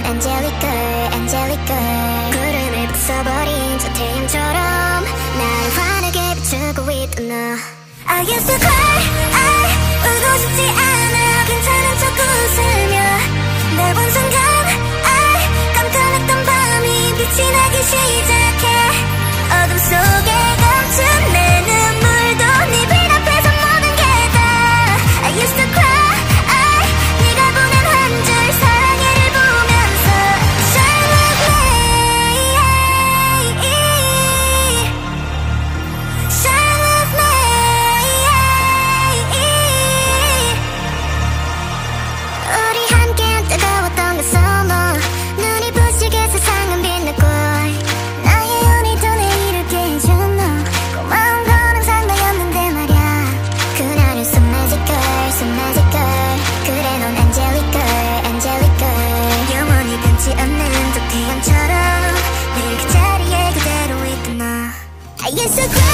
angelic girl, angelic girl. 구름을 부숴버린 저 태양처럼 날 환하게 비추고 있던 너. I used to cry, 울고 싶지 않아. 괜찮은 척 웃으며 날 본 순간 깜깜했던 밤이 빛이 나기 시작해. 어둠 속에 감춘 내 눈물도 네 빛 앞에서 모든 게 다. I used to cry, 네가 보낸 한 줄 사랑해를 보면서 Shine with me, Shine with me. 우리 함께한 뜨거웠던 그 summer. 눈이 부시게 세상은 빛나고 나의 오늘도 내일을 깨준 너. 고마운 건 항상 나였는데 말야. 그날은 so magic girl, so magic girl. 그래 넌 angelic girl, angelic girl. 영원히 변치 않는 저 태양처럼 늘 그 자리에 그대로 있던 너. I used to cry.